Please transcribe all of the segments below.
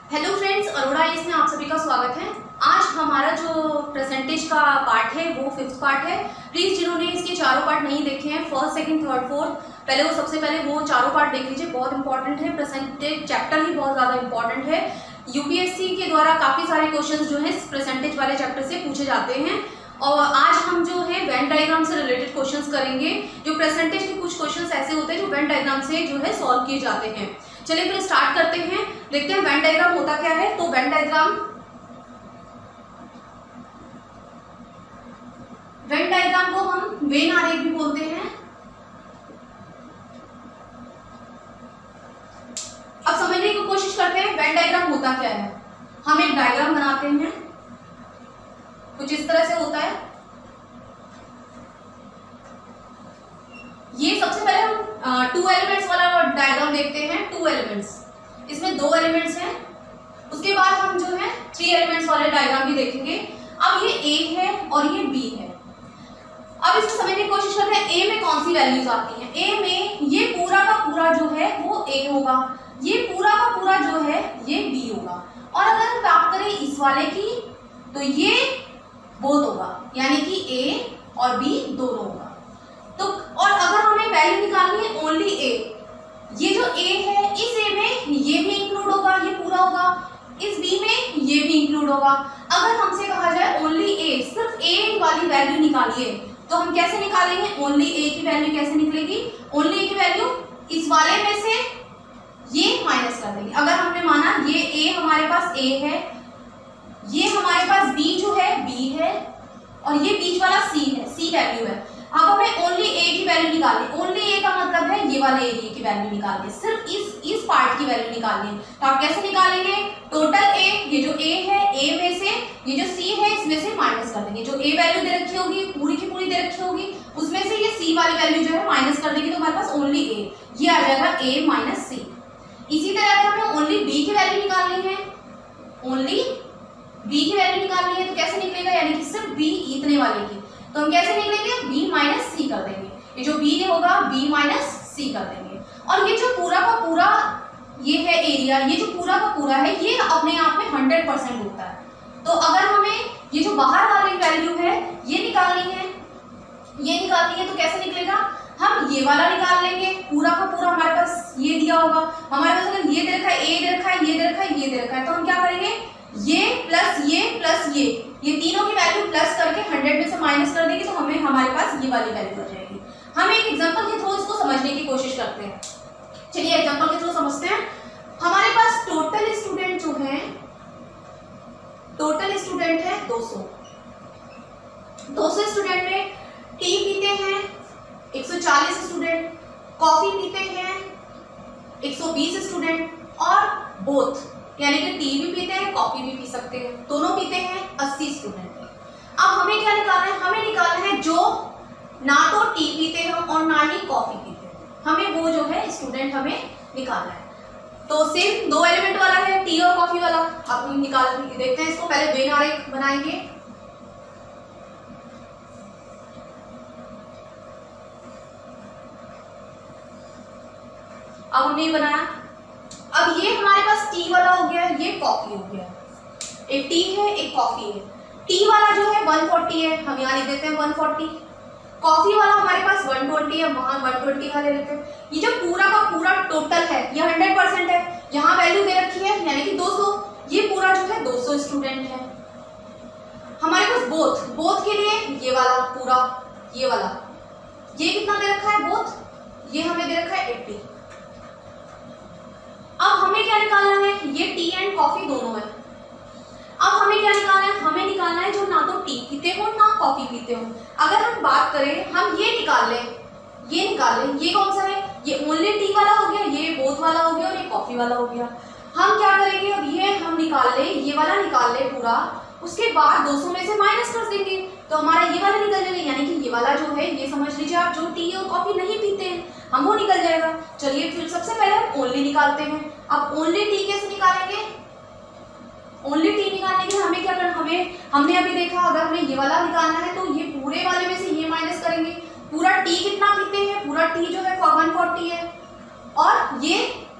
Hello friends, Arora IAS में आप सभी का स्वागत है। आज हमारा जो परसेंटेज का पार्ट है वो 5th पार्ट है। प्लीज जिन्होंने इसके चारों पार्ट नहीं देखे हैं, फर्स्ट, सेकंड, थर्ड, फोर्थ, पहले वो सबसे पहले वो चारों पार्ट देख लीजिए, बहुत इंपॉर्टेंट है। परसेंटेज चैप्टर ही बहुत ज़्यादा इंपॉर्टेंट है। यूपीएससी के द्वारा काफ़ी सारे क्वेश्चन जो है परसेंटेज वाले चैप्टर से पूछे जाते हैं और आज हम जो है वेन डायग्राम से रिलेटेड क्वेश्चंस करेंगे। जो परसेंटेज के कुछ क्वेश्चंस ऐसे होते हैं जो वेन डायग्राम से जो है सॉल्व किए जाते हैं। चलिए फिर स्टार्ट करते हैं, देखते हैं वेन डायग्राम होता क्या है। तो वेन डायग्राम को हम वेन आरेख भी बोलते हैं। अब समझने की कोशिश करते हैं वेन डायग्राम होता क्या है। हम एक डायग्राम बनाते हैं, कुछ इस तरह से होता है। ये सबसे पहले हम 2 एलिमेंट्स वाला डायग्राम देखते हैं। 2 एलिमेंट्स, इसमें 2 एलिमेंट्स हैं। उसके बाद हम जो है 3 एलिमेंट्स वाले डायग्राम भी देखेंगे। अब ये A है और ये B है। अब इसको समझने की कोशिश करते हैं A में कौन सी वैल्यूज आती हैं। A में ये पूरा का पूरा जो है वो A होगा, ये पूरा का पूरा जो है ये B होगा। और अगर हम बात करें इस वाले की तो ये बोथ होगा, यानी कि A और B दोनों होगा। तो और अगर हमें वैल्यू निकालनी है ओनली A, ये जो A है इस A में ये भी इंक्लूड होगा, ये पूरा होगा, इस B में ये भी इंक्लूड होगा। अगर हमसे कहा जाए ओनली A, सिर्फ A वाली वैल्यू निकालिए, तो हम कैसे निकालेंगे? ओनली A की वैल्यू कैसे निकलेगी? ओनली A की वैल्यू इस वाले में से ये माइनस कर देंगे। अगर हमने माना ये A हमारे पास A है, ये हमारे पास B जो है B है और ये बीच वाला C है, C वैल्यू है। अब हमें ओनली A की वैल्यू निकालनी। ओनली A का मतलब है ये वाले एरिया की वैल्यू निकालनी, सिर्फ इस पार्ट की वैल्यू निकालनी है। तो आप कैसे निकालेंगे? टोटल A, ये जो A है, A में से ये जो C है इसमें से माइनस कर देंगे। जो A वैल्यू दे रखी होगी पूरी की पूरी दे रखी होगी, उसमें से ये C वाली वैल्यू जो है माइनस कर देंगे, तो हमारे पास ओनली A, ये आ जाएगा A माइनस C। इसी तरह अगर हमें ओनली B की वैल्यू निकालनी है, ओनली B की वैल्यू निकालनी है तो कैसे निकलेगा? यानी कि सिर्फ B इतने वाले की, तो हम कैसे निकलेंगे? B माइनस C कर देंगे। ये जो B होगा B माइनस C कर देंगे। और ये जो पूरा का पूरा ये है एरिया, ये जो पूरा का पूरा है ये अपने आप में 100% होता है। तो अगर हमें ये जो बाहर वाली वैल्यू है ये निकालनी है, तो कैसे निकलेगा? हम ये वाला निकाल लेंगे। पूरा का पूरा हमारे पास ये दिया होगा, हमारे पास अगर ये दे रखा है, A दे रखा है, ये दे रखा है, ये दे रखा है, तो हम क्या करेंगे? ये प्लस ये तीनों की वैल्यू प्लस करके 100 में से माइनस कर देंगे, तो हमें हमारे पास ये वाली वैल्यू आ जाएगी। हम एक एग्जांपल के थ्रू इसको समझने की कोशिश करते हैं। चलिए एग्जांपल के थ्रू समझते हैं। हमारे पास टोटल स्टूडेंट जो है, टोटल स्टूडेंट है 200। 200 स्टूडेंट में टी पीते हैं 140 स्टूडेंट, कॉफी पीते हैं 120 स्टूडेंट और बोथ यानी कि टी भी पीते हैं कॉफी भी पी सकते हैं, दोनों पीते हैं 80 स्टूडेंट। अब हमें क्या निकालना है? हमें निकालना है जो ना तो टी पीते हैं और ना ही कॉफी पीते हैं, हमें वो जो है स्टूडेंट हमें निकालना है। तो सेम 2 एलिमेंट वाला है, टी और कॉफी वाला। अब निकाल देखते हैं इसको। पहले वेन आरेख बनाएंगे। अब हमने ये बनाया। अब ये हमारे पास टी वाला हो गया, ये कॉफी हो गया। एक टी है एक कॉफी है। टी वाला जो है 140 है, हम यहाँ लिख देते हैं 140। कॉफी वाला हमारे पास 120 है, वहां 120 का ले लेते हैं। ये जो पूरा का पूरा टोटल है ये 100% है, यहाँ वैल्यू दे रखी है यानी कि 200। ये पूरा जो है 200 स्टूडेंट है। हमारे पास बोथ के लिए ये वाला पूरा, ये वाला, ये कितना दे रखा है? बोथ ये हमें दे रखा है 80। अब हमें क्या निकालना है? ये टी एंड कॉफी दोनों है। अब हमें क्या निकालना है? हमें निकालना है जो ना तो टी पीते हो ना कॉफी पीते हो। अगर हम बात करें, हम ये निकाल लें, ये कौन सा है? ये ओनली टी वाला हो गया, ये बोथ वाला हो गया और ये कॉफी वाला हो गया। हम क्या करेंगे? अब ये हम निकाल ले, ये वाला निकाल ले पूरा, उसके बाद 200 में से माइनस कर देंगे तो हमारा ये वाला निकल जाएगा, यानी कि ये वाला जो है ये समझ लीजिए आप जो टी और कॉफी नहीं पीते हैं हम वो निकल जाएगा। चलिए फिर सबसे पहले हम ओनली निकालते हैं। अब ओनली टी कैसे निकालेंगे? ओनली टी निकालने के लिए हमें क्या करना? हमने अभी देखा अगर हमें ये वाला निकालना है तो ये पूरे वाले में से ये माइनस करेंगे। पूरा टी कितना पीते हैं? पूरा टी जो है 140 है और ये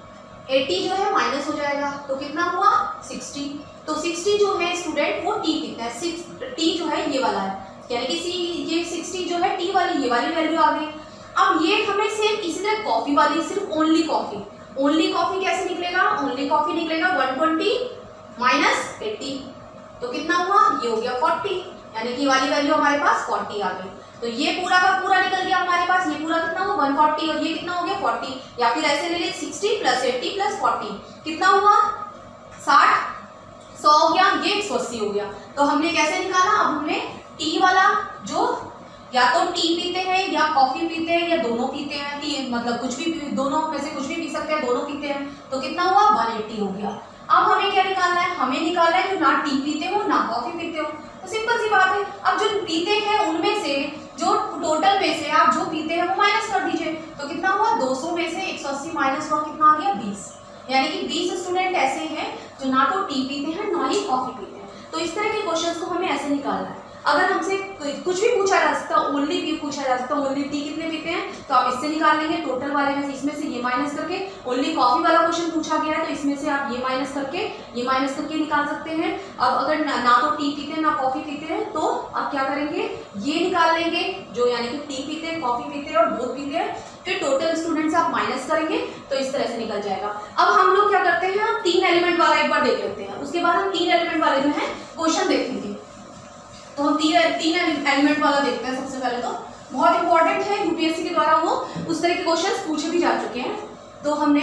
80 जो है माइनस हो जाएगा तो कितना हुआ 60। तो 60 जो है स्टूडेंट वो टी पीता है, टी जो है ये वाला है, यानी कि सी ये 60 जो है टी वाली ये वाली वैल्यू आ गई। अब ये हमें सेम इसी तरह कॉफी वाली, सिर्फ ओनली कॉफी कैसे निकलेगा, ओनली कॉफी निकलेगा 120 माइनस 80 तो कितना हुआ, ये हो गया 40, यानी कि ये वाली वैल्यू हमारे पास 40 आ गई। तो ये पूरा का पूरा निकल गया हमारे पास, ये पूरा कितना हुआ 140 और ये कितना हो गया 40, या फिर ऐसे ले ले 60 + 80 + 40 कितना हुआ 60, 100 हो गया, ये 180 हो गया। तो हमने कैसे निकाला, अब हमने टी वाला जो या तो टी पीते हैं या कॉफी पीते हैं या दोनों पीते हैं, टी मतलब कुछ भी दोनों में से कुछ भी पी सकते हैं, दोनों पीते हैं, तो कितना हुआ 180 हो गया। अब हमें क्या निकालना है, हमें निकालना है जो ना टी पीते हो ना कॉफी पीते हो। तो सिंपल सी बात है, अब जो पीते हैं उनमें से जो टोटल में से आप जो पीते हैं वो माइनस कर दीजिए, तो कितना हुआ 200 में से 180 माइनस हुआ कितना आ गया 20, यानी कि 20 स्टूडेंट ऐसे हैं जो ना तो टी पीते हैं ना ही कॉफी पीते हैं। तो इस तरह के क्वेश्चंस को हमें ऐसे निकालना है। अगर हमसे कुछ भी पूछा जा सकता, ओनली भी पूछा जा सकता, ओनली टी कितने पीते हैं तो आप इससे निकाल लेंगे टोटल वाले में से, इसमें से ये माइनस करके, ओनली कॉफी वाला क्वेश्चन पूछा गया है तो इसमें से आप ये माइनस करके निकाल सकते हैं। अब अगर ना तो टी पीते हैं ना कॉफी पीते हैं तो आप क्या करेंगे, ये निकाल लेंगे जो यानी कि टी पीते हैं कॉफी पीते हैं और बोथ पीते हैं, फिर टोटल स्टूडेंट से आप माइनस करेंगे तो इस तरह से निकल जाएगा। अब हम लोग क्या करते हैं, हम 3 एलिमेंट वाला एक बार देख लेते हैं, उसके बाद हम 3 एलिमेंट वाले जो है क्वेश्चन देखेंगे। तो हम तीन एलिमेंट वाला देखते हैं। सबसे पहले तो बहुत इंपॉर्टेंट है, यूपीएससी के द्वारा वो उस तरह के क्वेश्चंस पूछे भी जा चुके हैं। तो हमने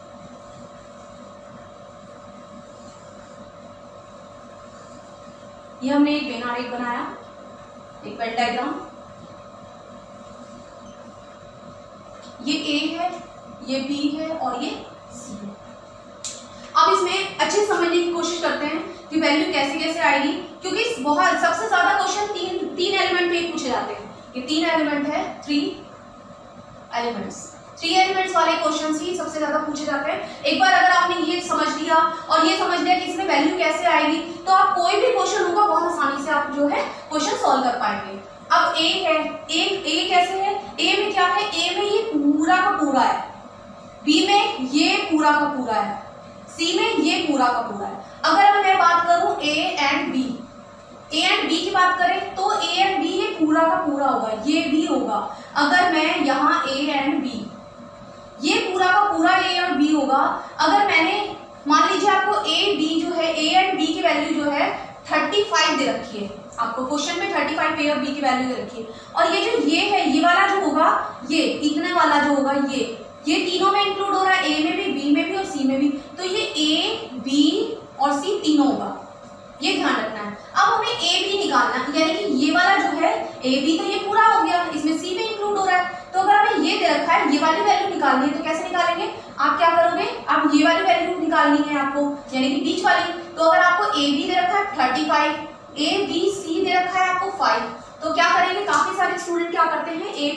एक वेन आरेख बनाया, एक वेन डायग्राम, ये ए है, ये बी है और ये सी है। अब इसमें अच्छे समझने की कोशिश करते हैं कि वैल्यू कैसे कैसे आएगी, क्योंकि बहुत सबसे ज्यादा क्वेश्चन तीन एलिमेंट पे पूछे जाते हैं। ये 3 एलिमेंट है, 3 एलिमेंट्स वाले क्वेश्चन ही सबसे ज्यादा पूछे जाते हैं। एक बार अगर आपने ये समझ लिया और ये समझ लिया कि इसमें वैल्यू कैसे आएगी, तो आप कोई भी क्वेश्चन होगा बहुत आसानी से आप जो है क्वेश्चन सॉल्व कर पाएंगे। अब ए है, ए कैसे है, ए में क्या है, ए में ये पूरा का पूरा है, बी में ये पूरा का पूरा है, सी में ये पूरा का पूरा है। अगर मैं बात करूं ए एंड बी की बात करें तो ए एंड बी ये पूरा का पूरा होगा, ये भी होगा। अगर मैं यहाँ ए एंड बी, ये पूरा का पूरा ए और बी होगा। अगर मैंने मान लीजिए आपको ए बी जो है, ए एंड बी की वैल्यू जो है 35 दे रखी है, आपको क्वेश्चन में 35 ए और बी की वैल्यू दे रखी है, और ये जो ये है, ये वाला जो होगा, ये इतने वाला जो होगा, ये तीनों में इंक्लूड हो रहा है, ए में भी, बी में भी और सी में भी, तो ये ए बी और सी तीनों होगा, ये ध्यान रखना है। अब हमें ए बी निकालना है, यानी कि ये वाला जो है ए बी तो ये पूरा हो गया, इसमें सी में इंक्लूड हो रहा है, तो अगर हमें ये दे रखा है, ये वाली वैल्यू निकालनी है तो कैसे निकालेंगे, आप क्या करोगे, आप ये वाली वैल्यू निकालनी है आपको, यानी कि बीच वाली। तो अगर आपको ए बी दे रखा है 35, ए बी सी दे रखा है आपको 5, तो क्या करेंगे, काफी सारे स्टूडेंट क्या करते हैं, ए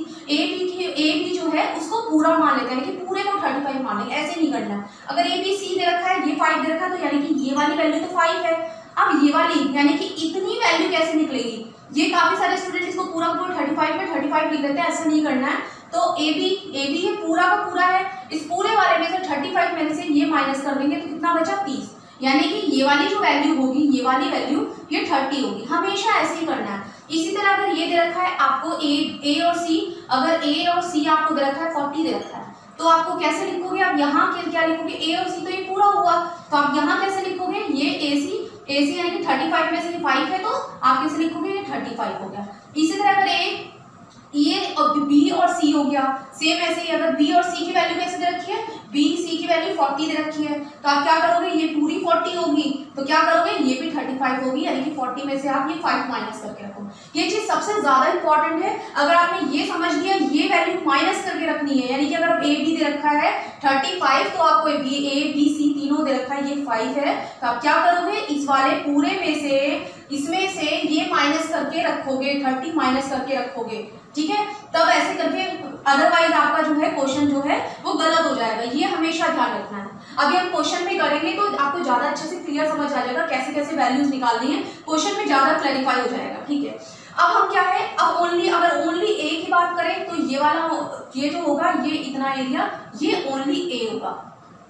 बी जो है उसको पूरा मान लेते हैं, यानी कि पूरे को 35 मान लेंगे, ऐसे नहीं करना। अगर ए बी सी दे रखा है, ये 5 दे रखा है, तो यानी कि ये वाली वैल्यू तो 5 है। अब ये वाली यानी कि इतनी वैल्यू कैसे निकलेगी, ये काफी सारे स्टूडेंट इसको पूरा पूरा 35 में 35 लिख देते हैं, ऐसा नहीं करना है। तो ए बी ये पूरा का पूरा है, इस पूरे वाले में से 35 में से ये माइनस कर देंगे तो कितना बचा 30, यानी कि ये वाली जो वैल्यू होगी, ये वाली वैल्यू ये 30 होगी। हमेशा ऐसे ही करना है। इसी तरह अगर ये दे रखा है आपको ए और सी, अगर ए और सी आपको दे रखा है 40 दे रखा है, तो आपको कैसे लिखोगे, आप यहाँ क्या लिखोगे, ए और सी तो ये पूरा हुआ, तो आप यहाँ कैसे लिखोगे, ये ए सी यानी कि 35 में से ये 5 है, तो आप कैसे लिखोगे, ये 35 हो गया। इसी तरह अगर ये और बी और सी हो गया, सेम ऐसे ही अगर बी और सी की वैल्यू कैसे दे रखी है, बी सी की वैल्यू 40 दे रखी है, तो आप क्या करोगे, ये पूरी 40 होगी, तो क्या करोगे, ये भी 35 होगी, यानी कि 40 में से आप ये 5 माइनस करके रखो। ये चीज सबसे ज्यादा इंपॉर्टेंट है। अगर आपने ये समझ लिया, ये वैल्यू माइनस करके रखनी है, यानी कि अगर ए बी दे रखा है 35, तो आपको ए बी सी तीनों दे रखा है, ये 5 है, तो आप क्या करोगे, इस वाले पूरे में से इसमें से ये माइनस करके रखोगे, 30 माइनस करके रखोगे, ठीक है। तब ऐसे करके, अदरवाइज आपका जो है क्वेश्चन जो है वो गलत हो जाएगा, ये हमेशा ध्यान रखना है। अभी हम क्वेश्चन में करेंगे तो आपको ज्यादा अच्छे से क्लियर समझ आ जाएगा कैसे कैसे वैल्यूज निकालनी है, क्वेश्चन में ज्यादा क्लैरिफाई हो जाएगा, ठीक है। अब हम क्या है, अब अगर ओनली ए की बात करें तो ये वाला ये जो होगा, ये इतना एरिया, ये ओनली ए होगा,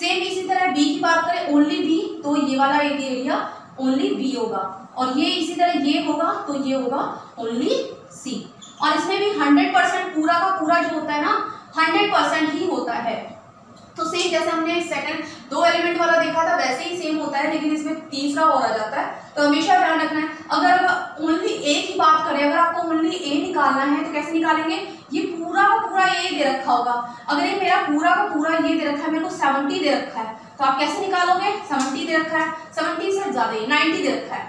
सेम इसी तरह बी की बात करें, ओनली बी, तो ये वाला एरिया ओनली बी होगा, और ये इसी तरह ये होगा तो ये होगा ओनली सी। और इसमें भी 100% पूरा का पूरा जो होता है ना 100% ही होता है। तो सेम जैसे हमने सेकंड 2 एलिमेंट वाला देखा था वैसे ही सेम होता है, लेकिन इसमें तीसरा और आ जाता है। तो हमेशा ध्यान रखना है, अगर ओनली ए की बात करें, अगर आपको ओनली ए निकालना है तो कैसे निकालेंगे, ये पूरा का पूरा ए दे रखा होगा, अगर ये मेरा पूरा का पूरा ये दे रखा है, मेरे को 70 दे रखा है, तो आप कैसे निकालोगे, 70 दे रखा है, 70 से ज्यादा 90 दे रखा है,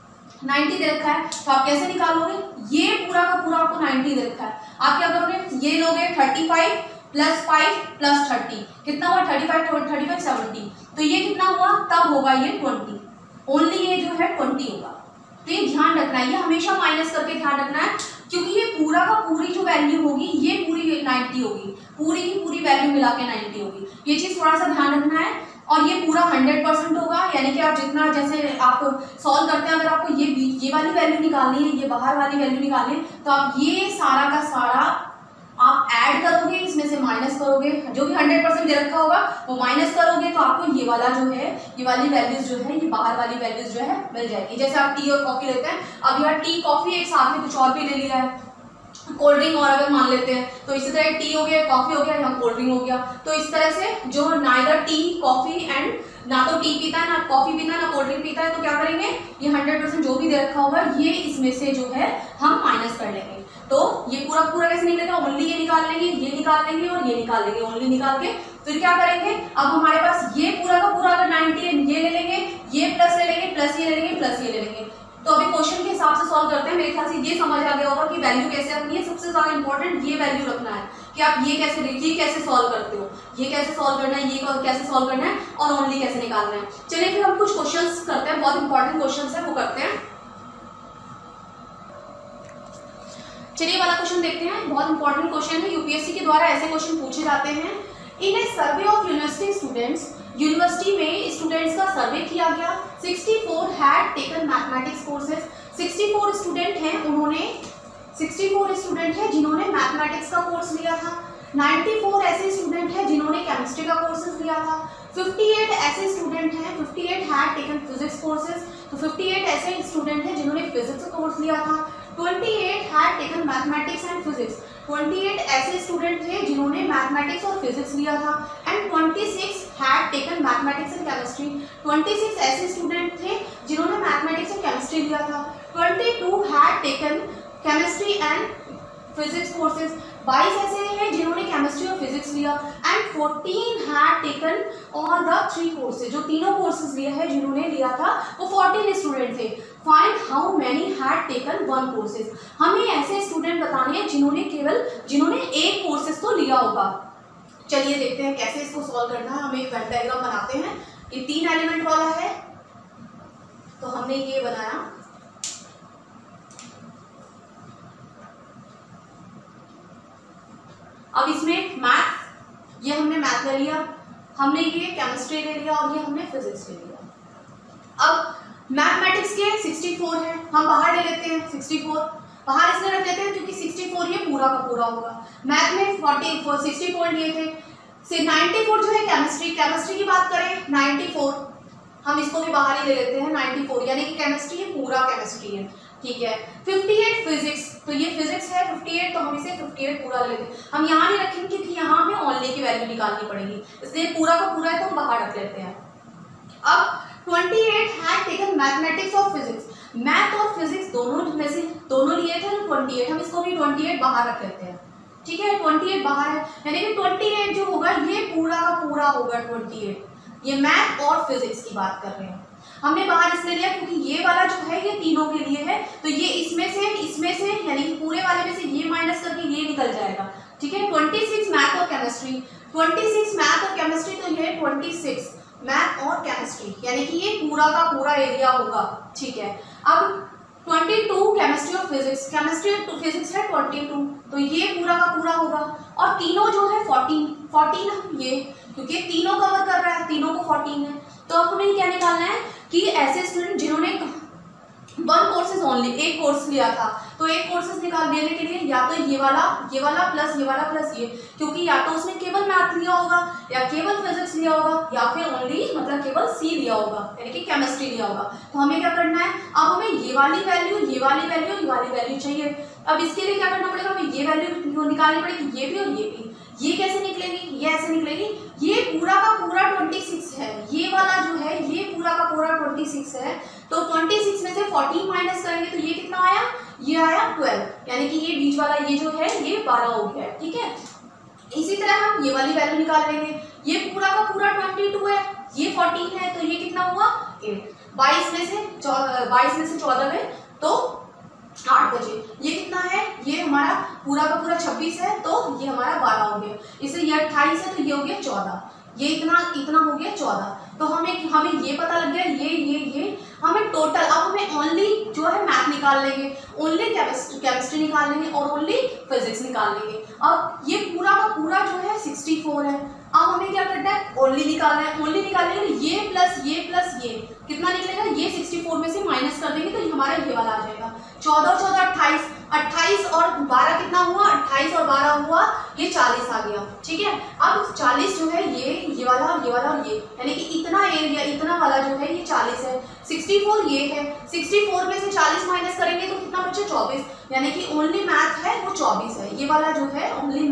90 दे रखा है, तो आप कैसे निकालोगे, ये पूरा का पूरा आपको 90 दे रखा है, आप क्या करोगे, ये लोगे 35 प्लस 5 प्लस 30, कितना हुआ 35 70, तो ये कितना हुआ, तब होगा ये 20, ओनली ये जो है 20 होगा। तो ये ध्यान रखना है, ये हमेशा माइनस करके ध्यान रखना है, क्योंकि ये पूरा का पूरी जो वैल्यू होगी ये पूरी 90 होगी, पूरी की पूरी वैल्यू मिला के 90 होगी, ये चीज थोड़ा सा ध्यान रखना है। और ये पूरा 100% होगा, यानी कि आप जितना जैसे आप सॉल्व करते हैं, अगर आपको ये वाली वैल्यू निकालनी है, ये बाहर वाली वैल्यू निकालनी है, तो आप ये सारा का सारा आप ऐड करोगे, इसमें से माइनस करोगे, जो भी 100% दे रखा होगा वो माइनस करोगे, तो आपको ये वाला जो है, ये वाली वैल्यूज जो है, ये बाहर वाली वैल्यूज जो है मिल जाएगी। जैसे आप टी और कॉफी लेते हैं, अब यहाँ टी कॉफी एक साथ में कुछ और भी ले लिया है, कोल्ड ड्रिंक और अगर मान लेते हैं, तो इसी तरह टी हो गया, कॉफी हो गया, यहाँ कोल्ड ड्रिंक हो गया। तो इस तरह से जो नाइदर टी कॉफी एंड ना तो टी पीता है, ना कॉफी पीता है, ना कोल्ड ड्रिंक पीता है, तो क्या करेंगे, ये 100% जो भी दे रखा होगा ये इसमें से जो है हम माइनस कर लेंगे। तो ये पूरा पूरा कैसे निकलेगा, ओनली ये निकाल लेंगे, ये निकाल लेंगे और ये निकाल लेंगे, ओनली निकाल के फिर क्या करेंगे, अब हमारे पास ये पूरा का पूरा अगर 90 है, ये ले लेंगे, ये प्लस ले लेंगे, प्लस ये ले लेंगे, प्लस ये ले लेंगे। तो अभी क्वेश्चन के हिसाब से सॉल्व करते हैं। मेरे ख्याल से ये समझ आ गया होगा कि वैल्यू कैसे रखनी है। सबसे ज्यादा इंपॉर्टेंट ये वैल्यू रखना है कि आप ये कैसे सॉल्व करते हो, ये कैसे सॉल्व करना है, ये कैसे सॉल्व करना है और ओनली कैसे निकालना है। चलिए फिर हम कुछ क्वेश्चंस करते हैं, बहुत इंपॉर्टेंट क्वेश्चंस है वो करते हैं। चलिए वाला क्वेश्चन देखते हैं, बहुत इंपॉर्टेंट क्वेश्चन है, यूपीएससी के द्वारा ऐसे क्वेश्चन पूछे जाते हैं। In a survey of university students, university में स्टूडेंट्स का सर्वे किया गया। 64 had taken mathematics courses. 64 student हैं, उन्होंने 64 स्टूडेंट हैं जिन्होंने मैथमेटिक्स का कोर्स लिया था। 94 ऐसे स्टूडेंट हैं जिन्होंने केमिस्ट्री का कोर्सेज लिया था। 58 ऐसे स्टूडेंट हैं, 58 हैड टेकन फिजिक्स कोर्सेज, तो 58 ऐसे स्टूडेंट हैं जिन्होंने फिजिक्स का कोर्स लिया था। 28 had taken mathematics and physics, 28 ऐसे स्टूडेंट थे जिन्होंने मैथमेटिक्स और फिजिक्स लिया था। And 26 had taken mathematics and chemistry, 26 ऐसे स्टूडेंट थे जिन्होंने मैथमेटिक्स और केमिस्ट्री लिया था। 22 had taken chemistry and physics courses, 22 ऐसे हैं जिन्होंने केमिस्ट्री और फिजिक्स लिया। And 14 had taken all the 3 courses, जो तीनों कोर्सेज लिए हैं जिन्होंने लिया था वो 14 स्टूडेंट थे। Find how many had taken 1 courses, हमें ऐसे स्टूडेंट बताने हैं जिन्होंने एक कोर्सेज तो लिया होगा। चलिए देखते हैं कैसे इसको सॉल्व करना है। हम एक वेन डायग्राम बनाते हैं, ये 3 एलिमेंट वाला है, तो हमने ये बनाया। अब इसमें मैथ, ये हमने मैथ ले लिया, हमने ये केमिस्ट्री ले लिया और ये हमने फिजिक्स ले लिया। अब मैथमेटिक्स के 64 है, हम बाहर ले लेते हैं 64, बाहर इसलिए रख लेते हैं क्योंकि 64 ये पूरा का पूरा होगा। मैथ में 64 लिए थे, से 94 जो है केमिस्ट्री की बात करें 94, हम इसको भी बाहर ही ले लेते हैं 94, यानी कि केमिस्ट्री ये पूरा केमिस्ट्री है, ठीक है। 58 फिजिक्स, तो ये फिजिक्स है 58, तो हम इसे 58 पूरा ले लेते हैं। हम यहाँ नहीं रखेंगे क्योंकि यहाँ हमें ओनली की वैल्यू निकालनी पड़ेगी, इसलिए पूरा का पूरा है तो हम बाहर रख लेते हैं। अब 28 हैड टेकन मैथमेटिक्स और फिजिक्स, मैथ और फिजिक्स दोनों में से दोनों लिए थे तो 28, हम इसको भी 28 बाहर रख लेते हैं, ठीक है। 28 बाहर है, यानी कि 28 जो होगा ये पूरा का पूरा होगा 28, ये मैथ और फिजिक्स की बात कर रहे हैं। हमने बाहर इसलिए लिया क्योंकि ये वाला जो है ये तीनों के लिए है, तो ये इसमें से यानी कि पूरे वाले में से ये माइनस करके ये निकल जाएगा, ठीक है। 26 मैथ और केमिस्ट्री, 26 मैथ और केमिस्ट्री, तो ये 26 मैथ और केमिस्ट्री, यानी कि ये पूरा का पूरा एरिया होगा, ठीक है। अब 22 केमिस्ट्री और फिजिक्स, केमिस्ट्री और फिजिक्स है 22, तो ये पूरा का पूरा होगा। और तीनों जो है 14 ये, क्योंकि तीनों कवर कर रहा है, तीनों को 14 है। तो अब हमें क्या निकालना है कि ऐसे स्टूडेंट जिन्होंने 1 कोर्सेज ओनली, एक कोर्स लिया था, तो तो एक कोर्सेज निकाल देने के लिए या तो ये वाला प्लस ये, क्योंकि या तो उसने केवल मैथ लिया होगा या केवल फिजिक्स लिया होगा या फिर ओनली मतलब केवल सी लिया होगा यानी कि केमिस्ट्री लिया होगा। तो हमें क्या करना है, अब हमें ये वाली वैल्यू चाहिए। अब इसके लिए क्या करना पड़ेगा, हमें ये वैल्यू निकालनी पड़ेगी, ये भी और ये भी। ये कैसे निकलेगी, ये ऐसे निकलेगी। ये पूरा का पूरा 26 है, ये वाला जो है ये पूरा का पूरा 26 है। तो 26 में से 14 माइनस करेंगे तो ये कितना आया, ये आया 12, यानी कि ये बीच वाला ये जो है ये 12 हो गया। ठीक है, इसी तरह हम ये वाली वैल्यू निकाल लेंगे। ये पूरा का पूरा 22 है, ये 14 है, तो ये कितना हुआ 8। 22 में से 14 में तो 8 बजे, ये कितना है, ये हमारा पूरा का पूरा 26 है, तो ये हमारा 12 हो गया। इसे ये 28 है तो ये हो गया 14, ये इतना हो गया 14। तो हमें ये पता लग गया, ये हमें टोटल, अब हमें ओनली जो है मैथ निकाल लेंगे, ओनली केमिस्ट्री निकाल लेंगे और ओनली फिजिक्स निकाल लेंगे। अब ये पूरा का पूरा जो है 64 है। अब हमें क्या करना है, ओनली निकालना है। ओनली निकालने के लिए ये प्लस ये कितना निकलेगा, ये 64 में से माइनस कर देंगे तो हमारा ये वाला आ जाएगा 14 और 14 28, 28 और 12 कितना हुआ, 28 और 12 हुआ ये 40 आ गया। ठीक है, अब 40 जो है ये वाला और ये, यानी कि इतना एरिया, इतना वाला जो है ये 40 है। 64 ये है, 64 में से 40 माइनस करेंगे तो कितना बचे 24, यानी कि ओनली मैथ है वो 24 है। ये वाला जो है ओनली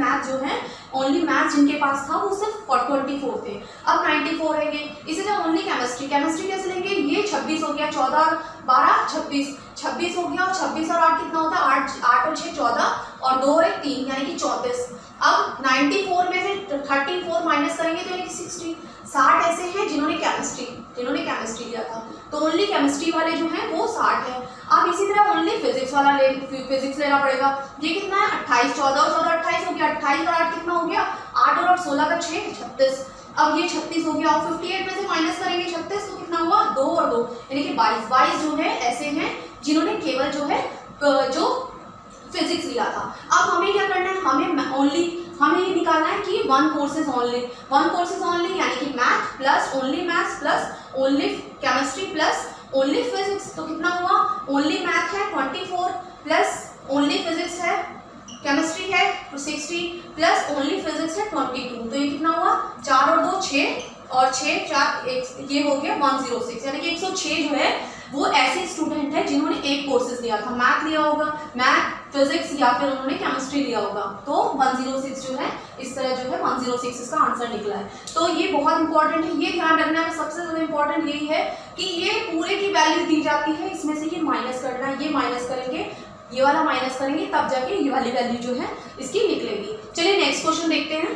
मैथ जिनके पास था वो सिर्फ 24 थे, अब 94 है ये। इसी तरह ओनली केमिस्ट्री कैसे लेंगे, ये 26 हो गया, 14 और 12 26 हो गया, और 26 और 8 कितना होता है, 8 और 6 14 और 2 और 1 3 यानी कि 34। अब 94 में से 34 माइनस करेंगे तो यानी कि 60 ऐसे हैं जिन्होंने केमिस्ट्री लिया था, तो ओनली केमिस्ट्री वाले जो हैं वो 60 है। अब इसी तरह ओनली फिजिक्स लेना पड़ेगा। ये कितना है 28, 14 और 14 28 हो गया, 28 और 8 कितना हो गया 8 और 16 का 6 36। अब ये 36 हो गया, और 58 में से माइनस करेंगे 36 तो कितना हुआ 2 और 2 यानी कि 22 जो है ऐसे हैं जिन्होंने केवल जो है जो फिजिक्स लिया था। अब हमें क्या करना है, हमें ये निकालना है कि वन कोर्सेज ओनली यानी कि math plus only chemistry plus only physics. तो कितना हुआ, ओनली मैथ है 24 प्लस ओनली फिजिक्स है, केमिस्ट्री है 60 प्लस ओनली फिजिक्स है 22। तो ये कितना हुआ 4 और 2 6 और 6 4 1, ये हो गया 106, यानी कि 106 जो है वो ऐसे स्टूडेंट है जिन्होंने एक कोर्सेज लिया था, मैथ लिया होगा, मैथ फिजिक्स या फिर उन्होंने केमिस्ट्री लिया होगा। तो 106 जो है इस तरह जो है 106 इसका आंसर निकला है। तो ये बहुत इंपॉर्टेंट है, ये ध्यान रखना है। सबसे ज्यादा इंपॉर्टेंट यही है कि ये पूरे की वैल्यू दी जाती है, इसमें से ये माइनस करना है, ये माइनस करेंगे, ये वाला माइनस करेंगे, तब जाके ये वाली वैल्यू जो है इसकी निकलेगी। चलिए नेक्स्ट क्वेश्चन देखते हैं।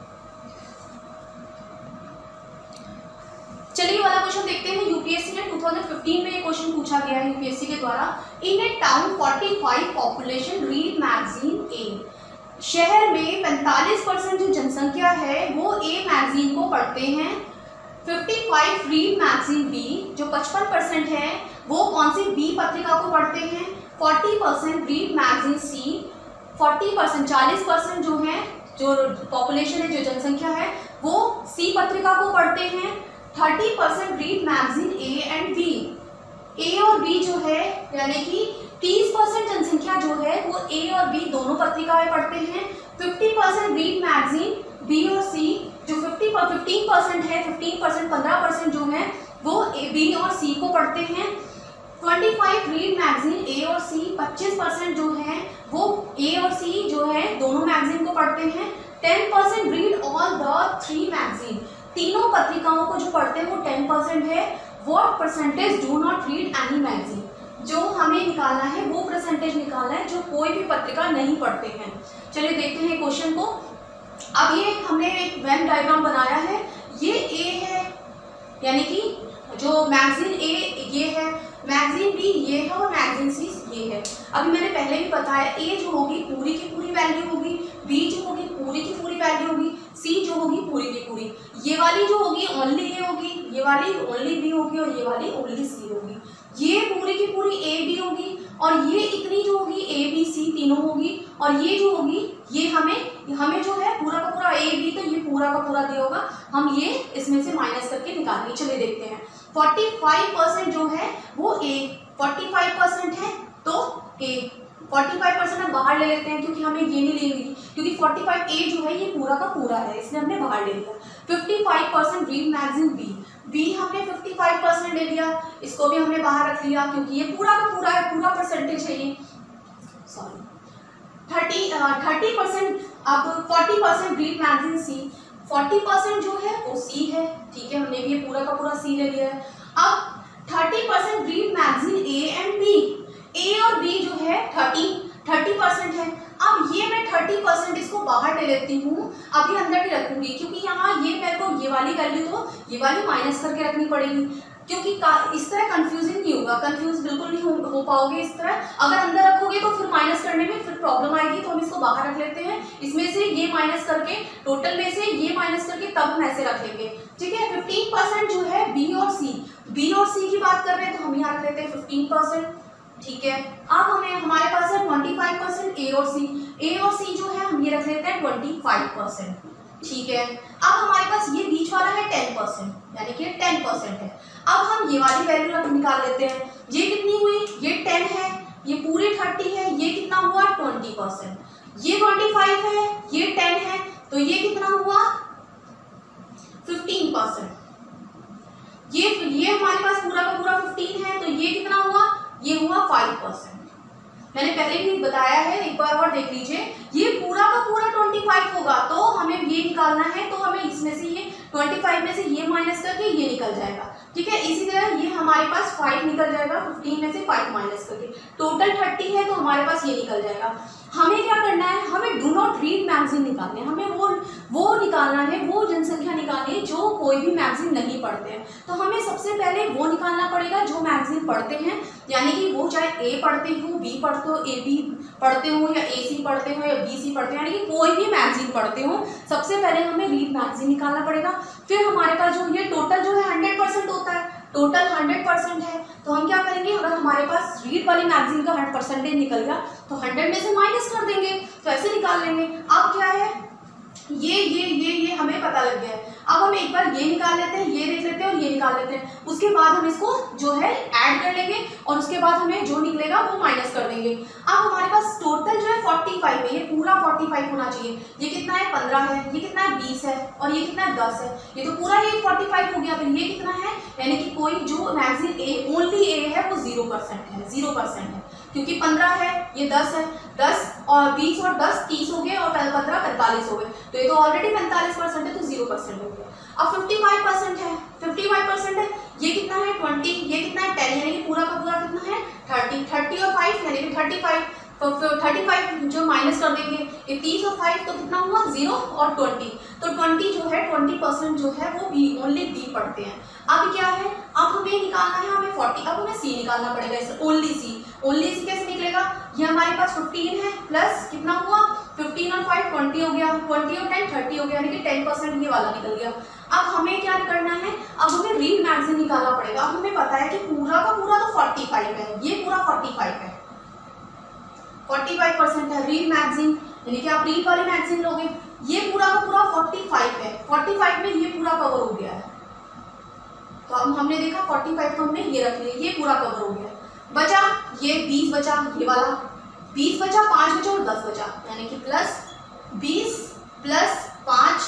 चलिए वाला क्वेश्चन देखते हैं। यूपीएससी ने 2015 में ये क्वेश्चन पूछा गया है यूपीएससी के द्वारा। In a town 45 population read magazine A. शहर में 45% जो जनसंख्या है वो ए मैगजीन को पढ़ते हैं। 55 रीड मैगजीन बी, जो 55% है वो कौन सी बी पत्रिका को पढ़ते हैं। 40% रीड मैगजीन सी, 40% 40% जो है जो पॉपुलेशन है जो जनसंख्या है वो सी पत्रिका को पढ़ते हैं। 30% read magazine A and B. A और बी जो है यानी कि 30% जनसंख्या जो है वो ए और बी दोनों पत्रिकाएं पढ़ते हैं। 50% रीड मैगजीन बी और सी, जो 15% है, 15% जो है वो बी और सी को पढ़ते हैं। 25 रीड मैगजीन ए और सी, 25% जो है वो ए और सी जो है दोनों मैगजीन को पढ़ते हैं। 10% रीड ऑल द 3 मैगजीन, तीनों पत्रिकाओं को जो पढ़ते हैं वो 10% है। What percentage do not read any magazine, जो हमें निकालना है वो परसेंटेज निकालना है जो कोई भी पत्रिका नहीं पढ़ते हैं। चलिए देखते हैं क्वेश्चन को। अब ये हमने एक वेन डायग्राम बनाया है, ये ए है यानी कि जो मैगजीन ए ये है, मैगजीन बी ये है और मैगजीन सी ये है। अभी मैंने पहले भी बताया ए जो होगी पूरी की पूरी वैल्यू होगी, बी जो होगी पूरी की पूरी वैल्यू होगी, सी जो होगी पूरी की पूरी। ये वाली जो होगी ओनली ए होगी, ये वाली ओनली बी होगी और ये वाली ओनली सी होगी। ये पूरी की पूरी ए बी होगी और ये इतनी जो होगी ए बी सी तीनों होगी, और ये जो होगी ये हमें जो है पूरा का पूरा ए बी, तो ये पूरा का पूरा दिया होगा, हम ये इसमें से माइनस करके निकालेंगे। चलिए देखते हैं। 45% जो है वो ए, 45% है तो ए, 45% हम बाहर ले लेते हैं क्योंकि हमें ये नहीं लेंगे, क्योंकि 45A जो है ये पूरा का पूरा है, इसलिए हमने बाहर ले लिया। 55% रीड मैगजीन बी हमने 55% ले लिया, इसको भी हमने बाहर रख लिया क्योंकि ये पूरा का पूरा है, पूरा परसेंटेज है ये। सॉरी 30%, अब 40% रीड मैगजीन सी, 40% जो है वो सी है, ठीक है, हमने भी ये पूरा का पूरा सी ले लिया है। अब 30% read magazine A and B, A और बी जो है 30% है। अब ये मैं 30% इसको बाहर ले लेती हूँ, अभी अंदर नहीं रखूंगी क्योंकि यहाँ ये मेरे को ये वाली वैल्यू तो ये वाली माइनस करके रखनी पड़ेगी, क्योंकि इस तरह कंफ्यूजिंग नहीं होगा, कंफ्यूज बिल्कुल नहीं हो पाओगे इस तरह। अगर अंदर रखोगे तो फिर माइनस करने में फिर प्रॉब्लम आएगी, तो हम इसको बाहर रख लेते हैं। इसमें से ये माइनस करके, टोटल में से ये माइनस करके तब हम ऐसे रख लेंगे, ठीक है। 15% जो है बी और सी, बी और सी की बात कर रहे हैं तो हम यहाँ रख लेते हैं 15%, ठीक है। अब हमारे पास है 25% ए और सी, ए और सी जो है हम ये रख लेते हैं 25%, ठीक है। अब हमारे पास ये बीच वाला है 10%, यानी कि 10% है। अब हम ये वाली वैल्यू निकाल लेते हैं, ये कितनी हुई, ये 10 है, ये पूरे 30 है, ये कितना हुआ 20%, ये 25 है, ये 10 है, तो ये कितना हुआ 15%, ये हमारे पास पूरा का पूरा 15 है, तो ये कितना हुआ, ये हुआ 5%। मैंने पहले भी बताया है, एक बार और देख लीजिए, ये पूरा का पूरा 25 होगा, तो हमें ये निकालना है, तो हमें इसमें से ये 25 में से ये माइनस करके ये निकल जाएगा, ठीक है। इसी तरह ये हमारे पास 5 निकल जाएगा, 15 में से 5 माइनस करके, टोटल 30 है, तो हमारे पास ये निकल जाएगा। हमें क्या करना है, हमें डू नॉट रीड मैगजीन निकालने, हमें वो निकालना है, वो जनसंख्या निकालनी है जो कोई भी मैगजीन नहीं पढ़ते हैं। तो हमें सबसे पहले वो निकालना पड़ेगा जो मैगजीन पढ़ते हैं, यानी कि वो चाहे ए पढ़ते हो, बी पढ़ते हो, ए बी पढ़ते हो, या ए सी पढ़ते हो, या बी सी पढ़ते हो, यानी कि कोई भी मैगजीन पढ़ते हो, सबसे पहले हमें रीड मैगजीन निकालना पड़ेगा। फिर हमारे पास जो ये टोटल जो है 100% होता है, टोटल 100% है, तो हम क्या करेंगे, अगर हमारे पास रीड वाली मैगजीन का 100% निकल गया तो 100 में से माइनस कर देंगे, तो ऐसे निकाल लेंगे। अब क्या है, ये हमें पता लग गया है। अब हम एक बार ये निकाल लेते हैं, ये देख लेते हैं और ये निकाल लेते हैं, उसके बाद हम इसको जो है ऐड कर लेंगे और उसके बाद हमें जो निकलेगा वो माइनस कर देंगे। अब हमारे पास टोटल जो है 45 है, ये पूरा 45 होना चाहिए। ये कितना है 15 है, ये कितना है 20 है, और ये कितना है 10 है, ये तो पूरा ये 45 हो गया। फिर ये कितना है, यानी कि कोई जो मैगजीन ए, ओनली ए है वो 0% है, 0% है, क्योंकि 15 है, ये 10 है, 10 और 20 और 10 30 हो गए, और 15 45 हो गए, तो ये तो ऑलरेडी 45% है, तो 0% हो गया। अब 55% है, 55% है, ये कितना है 20, ये कितना है 10, यानी कि पूरा का पूरा कितना है 30 और 5 यानी कि 35, तो 35 जो माइनस कर देंगे, ये 30 और 5 तो कितना हुआ 0 और 20, तो 20 जो है 20% जो है वो बी, ओनली बी पढ़ते हैं। अब क्या है, अब हमें निकालना है, हमें 40, अब हमें सी निकालना पड़ेगा, इसे ओनली सी कैसे निकलेगा, ये हमारे पास 15 है, प्लस कितना हुआ 15 और 5 20 हो गया, 20 और 10 30 हो गया, यानी कि 10% ये वाला निकल गया। अब हमें क्या करना है, अब हमें रीड मैगजीन निकालना पड़ेगा। अब हमें पता है कि पूरा का पूरा तो 45 है, ये पूरा 45 है, 45% है रीड मैगजीन, यानी कि आप रीड वाली मैगजीन लोगे, ये पूरा का पूरा 45 है, 45 में ये पूरा कवर हो गया है, तो अब हमने देखा 45 तो हमने ये रख लिया, ये पूरा कवर हो गया। बचा ये 20 बचा, ये वाला 20 बचा, 5 बचा और 10 बचा, यानी कि प्लस 20 प्लस 5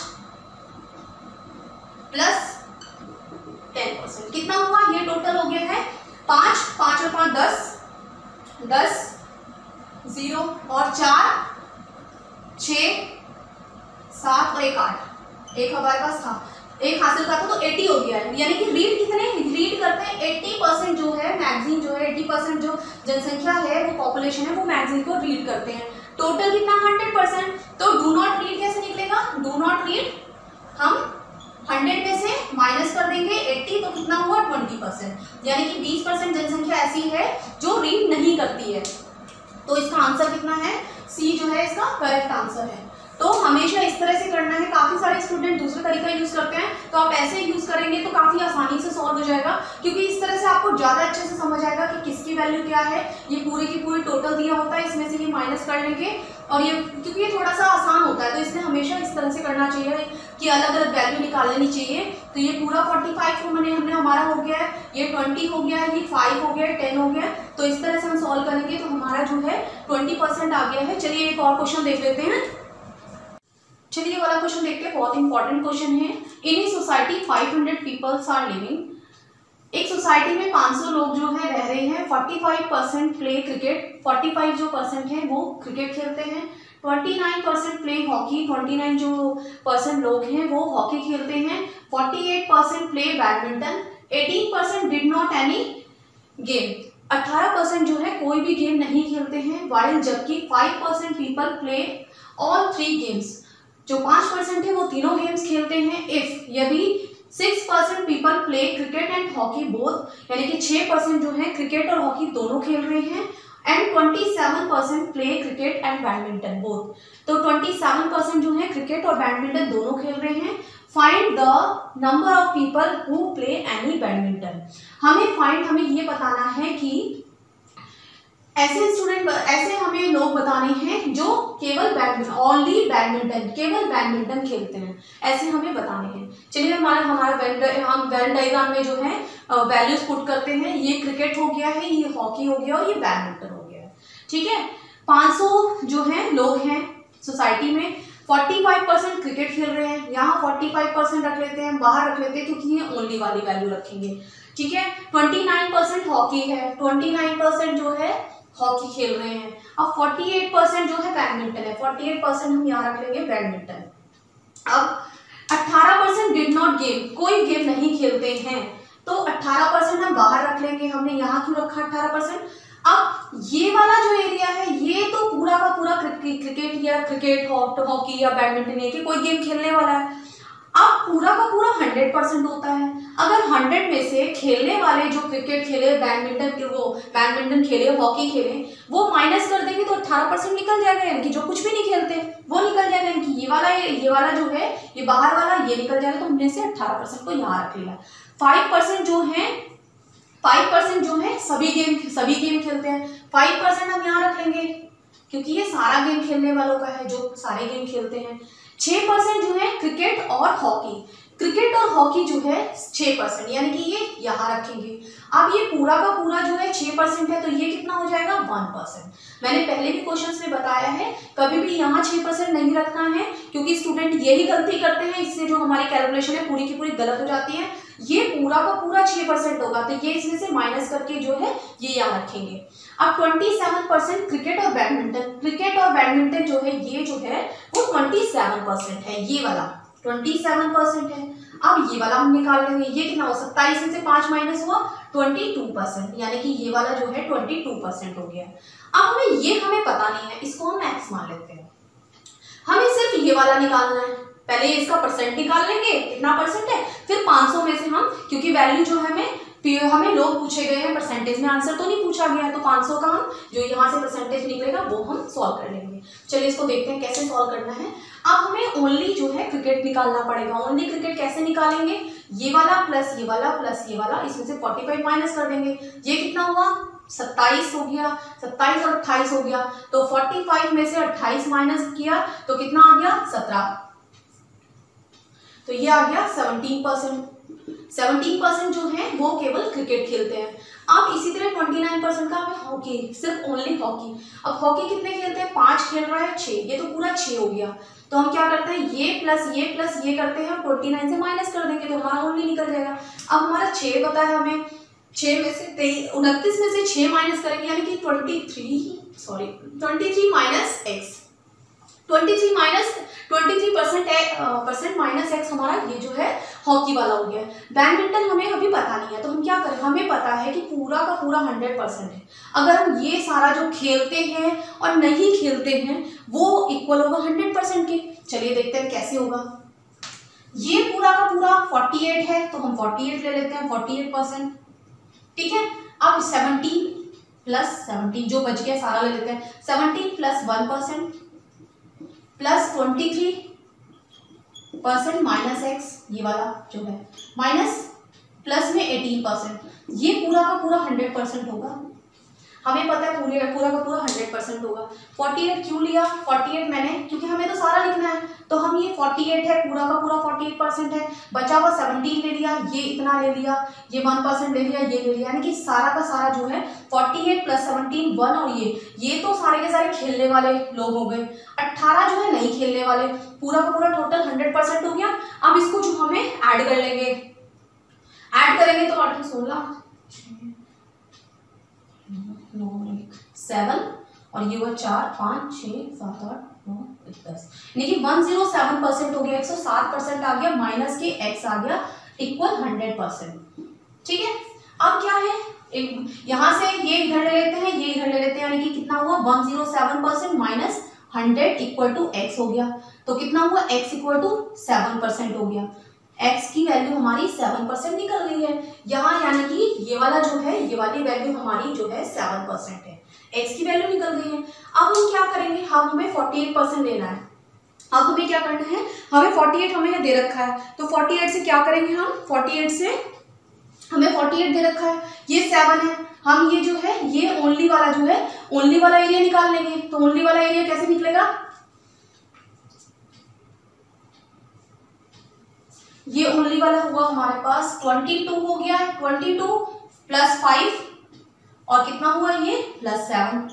प्लस 10%, कितना हुआ, ये टोटल हो गया है 5 5 और 5 10 0 और 4 6 7 और 1 8, एक हमारे पास था, एक हासिल का था, तो 80 हो गया है। यानी कि रीड कितने रीड करते हैं 80% जो है मैगजीन जो है 80% जो जनसंख्या है वो पॉपुलेशन है वो मैगजीन को रीड करते हैं। टोटल कितना 100%, तो डू नॉट रीड कैसे निकलेगा, डू नॉट रीड हम 100 में से माइनस कर देंगे 80, तो कितना हुआ 20%, यानी कि 20% जनसंख्या ऐसी है जो रीड नहीं करती है। तो इसका आंसर कितना है, सी जो है इसका करेक्ट आंसर है। तो हमेशा इस तरह से करना है। काफी सारे स्टूडेंट दूसरा तरीका यूज करते हैं, तो आप ऐसे यूज करेंगे तो काफी आसानी से सॉल्व हो जाएगा, क्योंकि इस तरह से आपको ज्यादा अच्छे से समझ आएगा कि किसकी वैल्यू क्या है। ये पूरे की पूरी टोटल दिया होता है, इसमें से ये माइनस कर लेंगे, और ये क्योंकि ये थोड़ा सा आसान होता है तो इसलिए हमेशा इस तरह से करना चाहिए कि अलग अलग वैल्यू निकाल लेनी चाहिए। तो ये पूरा 45 हमने हमारा हो गया है, ये 20 हो गया है, ये 5 हो गया है, 10 हो गया है। तो इस तरह से हम सॉल्व करेंगे तो हमारा जो है 20% आ गया है। चलिए एक और क्वेश्चन देख लेते हैं। चलिए वाला क्वेश्चन देखते हैं, बहुत इंपॉर्टेंट क्वेश्चन है। In a society 500 peoples are living. एक सोसाइटी में 500 लोग जो है रह रहे हैं। 45% प्ले क्रिकेट, 45 जो परसेंट है वो क्रिकेट खेलते हैं। 29% प्ले हॉकी, 29 जो परसेंट लोग हैं वो हॉकी खेलते हैं। 48% play badminton. 18% did not any game, 18% जो है कोई भी गेम नहीं खेलते हैं। वाइल जबकि 5% पीपल प्ले ऑल 3 गेम्स, जो 5% है वो तीनों गेम्स खेलते हैं। इफ यदि 6% people play cricket and hockey both, यानी कि 6% जो है क्रिकेट और हॉकी दोनों खेल रहे हैं। And 27% play cricket and badminton both, तो 27% जो है क्रिकेट और बैडमिंटन दोनों खेल रहे हैं। Find the number of people who play any badminton. हमें ये बताना है कि ऐसे हमें लोग बताने हैं जो केवल ओनली बैडमिंटन, केवल बैडमिंटन खेलते हैं, ऐसे हमें बताने हैं। चलिए हम वेन डायग्राम में जो है वैल्यूज पुट करते हैं। ये क्रिकेट हो गया है, ये हॉकी हो गया और ये बैडमिंटन हो गया है। ठीक है, 500 जो है लोग हैं सोसाइटी में। 45% क्रिकेट खेल रहे हैं, यहाँ 45% रख लेते हैं, बाहर रख लेते हैं क्योंकि ये ओनली वाली वैल्यू रखेंगे। ठीक है, 29% हॉकी है, 29% जो है हॉकी खेल रहे हैं। अब 48% जो है बैडमिंटन है, 48% हम यहाँ रख लेंगे बैडमिंटन। अब 18% डिड नॉट गेम, कोई गेम नहीं खेलते हैं, तो 18% हम बाहर रख लेंगे। हमने यहाँ क्यों रखा 18%? अब ये वाला जो एरिया है ये तो पूरा का पूरा क्रिकेट हॉकी या बैडमिंटन है कि कोई गेम खेलने वाला है। अब पूरा का पूरा 100% होता है। अगर 100 में से खेलने वाले जो क्रिकेट खेले, बैडमिंटन खेले, हॉकी खेले, वो माइनस कर देंगे तो 18% निकल जाएगा, यानी कि जो कुछ भी नहीं खेलते वो निकल जाएगा। यानी कि ये वाला जो है ये बाहर वाला ये निकल जाएगा, तो हमने से 18% को यहाँ रख लिया। 5% जो है सभी गेम खेलते हैं, 5% हम यहाँ रख लेंगे क्योंकि ये सारा गेम खेलने वालों का है, जो सारे गेम खेलते हैं। 6% जो है क्रिकेट और हॉकी, क्रिकेट और हॉकी जो है 6%, यानी कि ये यहाँ रखेंगे। अब ये पूरा का पूरा जो है 6% है, तो ये कितना हो जाएगा 1%। मैंने पहले भी क्वेश्चंस में बताया है, कभी भी यहाँ 6% नहीं रखना है क्योंकि स्टूडेंट यही गलती करते हैं, इससे जो हमारी कैलकुलेशन है पूरी की पूरी गलत हो जाती है। ये पूरा का पूरा 6% होगा, तो ये इसमें से माइनस करके जो है ये यहाँ रखेंगे। अब 27% क्रिकेट और बैडमिंटन जो है ये जो है वो 27% है, ये वाला 27% है। अब ये वाला हम निकाल लेंगे, ये कितना हो, 27 में से 5 माइनस हुआ 22%, यानी कि ये वाला जो है 22% हो गया। अब हमें पता नहीं है, इसको हम एक्स मान लेते हैं। हमें सिर्फ ये वाला निकालना है, पहले इसका परसेंट निकाल लेंगे कितना परसेंट है, फिर 500 में से हम, क्योंकि वैल्यू जो है हमें लोग पूछे गए हैं, परसेंटेज में आंसर तो नहीं पूछा गया है, तो 500 का हम जो यहाँ से परसेंटेज निकलेगा वो हम सॉल्व कर लेंगे। चलिए इसको देखते हैं कैसे सॉल्व करना है। अब हमें ओनली जो है क्रिकेट निकालना पड़ेगा। ओनली क्रिकेट कैसे निकालेंगे, ये वाला प्लस ये वाला प्लस ये वाला, इसमें से 45 माइनस कर देंगे। ये कितना हुआ 27 हो गया, 27 और 28 हो गया, तो 45 में से 28 माइनस किया तो कितना आ गया 17, तो ये आ गया 17%। 17% जो है वो केवल क्रिकेट खेलते हैं। अब इसी तरह 29% का हमें हॉकी, सिर्फ ओनली हॉकी। अब हॉकी कितने खेलते हैं, 5 खेल रहा है 6, ये तो पूरा 6 हो गया। तो हम क्या करते हैं, ये प्लस ये करते हैं, 29 से माइनस कर देंगे तो हमारा ओनली निकल जाएगा। अब हमारा 6 पता है हमें, 6 में से 29 में से 6 माइनस करेंगे, यानी कि 23 माइनस एक्स, 23% माइनस एक्स हमारा ये जो है हॉकी वाला हो गया। बैडमिंटन हमें अभी पता नहीं है, तो हम क्या करें, हमें पता है कि पूरा का पूरा 100% है। अगर हम ये सारा जो खेलते हैं और नहीं खेलते हैं वो इक्वल होगा 100% के। चलिए देखते हैं कैसे होगा। ये पूरा का पूरा 48 है, तो हम 48 ले लेते हैं, 48%। ठीक है, अब 17 प्लस 17 जो बच गया सारा ले लेते हैं, 17 प्लस 1% प्लस 23% माइनस एक्स, ये वाला जो है माइनस प्लस में 18%, ये पूरा का पूरा 100% होगा। हमें पता है पूरा का पूरा 100% होगा। 48 क्यों लिया, 48 मैंने, क्योंकि हमें तो सारा लिखना है, तो हम ये 48 है, पूरा का पूरा 48% है, बचा हुआ 17 ले लिया, ये इतना ले लिया, ये 1% ले लिया, ये ले लिया, यानी कि सारा का सारा जो है 48 प्लस 17 1 और ये तो सारे के सारे खेलने वाले लोग हो गए। 18 जो है नहीं खेलने वाले, पूरा का पूरा टोटल 100% हो गया। अब इसको जो हमें ऐड कर लेंगे, ऐड करेंगे तो 8 16 7 और ये हुआ 4 5 6 7 8 9 10, यानी कि 107% हो गया, 107% आ गया, माइनस के x आ गया इक्वल 100%। ठीक है, अब क्या है, यहां से ये इधर ले लेते हैं, ये इधर ले लेते हैं, यानी कि कितना हुआ 107% माइनस 100 इक्वल टू x हो गया, तो कितना हुआ x इक्वल टू 7% हो गया। x की वैल्यू हमारी 7% निकल गई है यहाँ, यानी कि ये वाला जो है, ये वाली वैल्यू हमारी जो है 7% है, x की वैल्यू निकल गई है। अब हम क्या करेंगे, हम हमें 48% लेना है। अब हमें क्या करना है, हमें 48 हमें दे रखा है, तो 48 से क्या करेंगे हम, 48 से हमें 48 दे रखा है, ये 7 है, हम ये जो है ये ओनली वाला जो है, ओनली वाला एरिया निकाल लेंगे। तो ओनली वाला एरिया कैसे निकलेगा, ये ओनली वाला हुआ हमारे पास 22 हो गया, 22 प्लस 5 और कितना हुआ ये प्लस 7,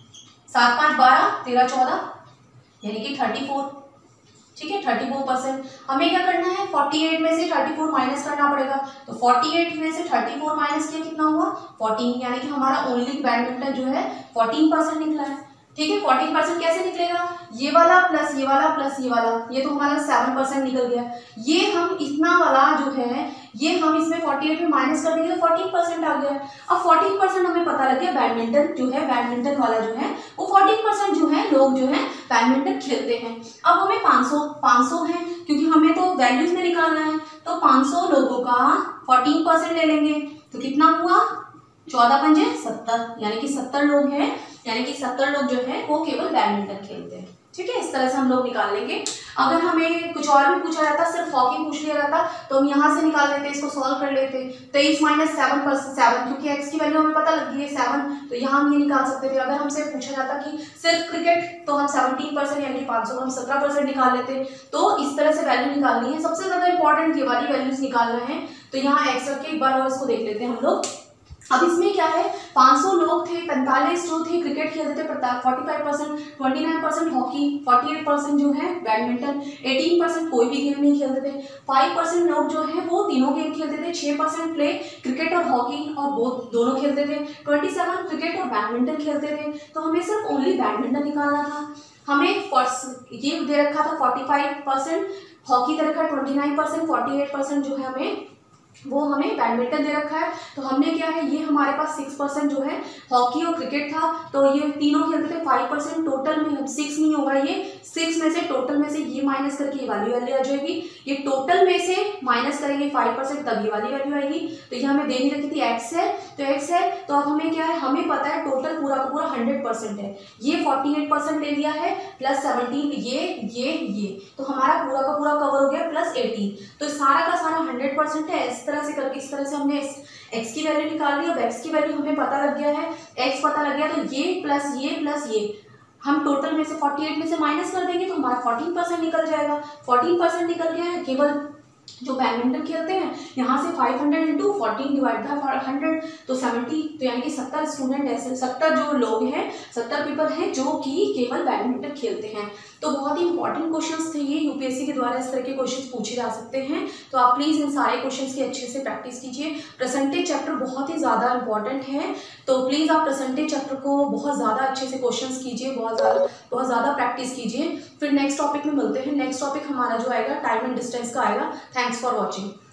7 5 12 13 14 यानी कि 34। ठीक है, 34%। हमें क्या करना है, 48 में से 34 माइनस करना पड़ेगा, तो 48 में से 34 माइनस किया कितना हुआ 14, यानी कि हमारा ओनली बैडमिंटन जो है 14% निकला है। ठीक है, 14% कैसे निकलेगा, ये वाला प्लस ये वाला प्लस ये वाला, ये तो हमारा 7% निकल गया। ये हम इतना वाला जो है ये हम इसमें 48 में माइनस कर देंगे तो 14% आ गया। अब 14% हमें पता लग गया, बैडमिंटन जो है, बैडमिंटन वाला जो है वो 14% जो है लोग जो है बैडमिंटन खेलते हैं। अब हमें 500 है, क्योंकि हमें तो वैल्यूज में निकालना है, तो 500 लोगों का 14% ले लेंगे, तो कितना हुआ 14 पंजे 70, यानी कि 70 लोग हैं, यानी कि 70 लोग जो है वो केवल बैडमिंटन खेलते हैं। ठीक है, इस तरह से हम लोग निकाल लेंगे। अगर हमें कुछ और भी पूछा जाता, सिर्फ हॉकी पूछ लिया जाता, तो हम यहाँ से निकाल लेते, इसको सॉल्व कर लेते। 23 माइनस 7%, क्योंकि x की वैल्यू हमें पता लग गई है 7, तो यहाँ हम ये निकाल सकते थे। अगर हमसे पूछा जाता कि सिर्फ क्रिकेट, तो हम 17% यानी कि 500 हम 17% निकाल लेते। तो इस तरह से वैल्यू निकालनी है। सबसे ज्यादा इंपॉर्टेंट ये वाली वैल्यूज निकालना है, तो यहाँ x रख के एक बार और इसको देख लेते हैं हम लोग। अब इसमें क्या है, 500 लोग थे, 45 जो थे क्रिकेट खेलते थे, 45%, 29% हॉकी, 48% जो है बैडमिंटन, 18% कोई भी गेम नहीं खेलते थे, 5% लोग जो है वो तीनों गेम खेलते थे, 6% प्ले क्रिकेट और हॉकी और दोनों खेलते थे, 27 क्रिकेट और बैडमिंटन खेलते थे। तो हमें सिर्फ ओनली बैडमिंटन निकालना था। हमें ये दे रखा था 45%, हॉकी दे रखा है 29%, 48% जो है हमें बैडमिंटन दे रखा है। तो हमने क्या है, ये हमारे पास 6% जो है हॉकी और क्रिकेट था, तो ये तीनों खेलते थे। 5% टोटल में 6 नहीं होगा, ये 6 में से टोटल में से ये माइनस करके ये वाली वैल्यू आ जाएगी, ये टोटल में से माइनस करेंगे 5% तब ये वाली वैल्यू आएगी। तो ये हमें देनी रखी थी x है, तो x है, तो अब हमें क्या है, हमें पता है टोटल पूरा का पूरा 100% है, ये 48% ले लिया है प्लस 17 ये, तो हमारा पूरा का पूरा कवर हो गया प्लस 18, तो सारा का सारा 100% है। इस तरह से करके, इस तरह से हमने x की वैल्यू निकाल ली। अब x की वैल्यू हमें पता लग गया है, x पता लग गया, तो ये प्लस ये हम टोटल में से 48 में से माइनस कर देंगे तो हमारा 14% निकल जाएगा। 14% निकल गया है। केवल जो बैडमिंटन खेलते हैं, यहाँ से 500 इंटू 14 डिवाइड बाय 100, तो 70, तो यानी कि 70 स्टूडेंट ऐसे, 70 जो लोग हैं, 70 पीपल हैं जो कि केवल बैडमिंटन खेलते हैं। तो बहुत ही इंपॉर्टेंट क्वेश्चंस थे ये, यूपीएससी के द्वारा इस तरह के क्वेश्चंस पूछे जा सकते हैं। तो आप प्लीज़ इन सारे क्वेश्चंस की अच्छे से प्रैक्टिस कीजिए। परसेंटेज चैप्टर बहुत ही ज़्यादा इंपॉर्टेंट है, तो प्लीज़ आप परसेंटेज चैप्टर को बहुत ज़्यादा अच्छे से क्वेश्चंस कीजिए, बहुत ज़्यादा प्रैक्टिस कीजिए। फिर नेक्स्ट टॉपिक में मिलते हैं। नेक्स्ट टॉपिक हमारा जो आएगा टाइम एंड डिस्टेंस का आएगा। Thanks for watching.